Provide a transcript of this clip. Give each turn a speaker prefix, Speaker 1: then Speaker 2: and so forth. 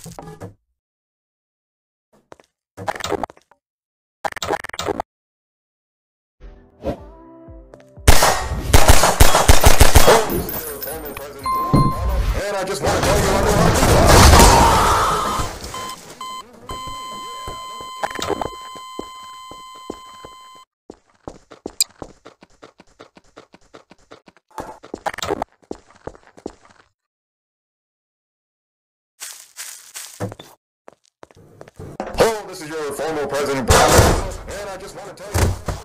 Speaker 1: And I just want to tell you I'm the Oh, this is your former President Obunga, and I just want to tell you.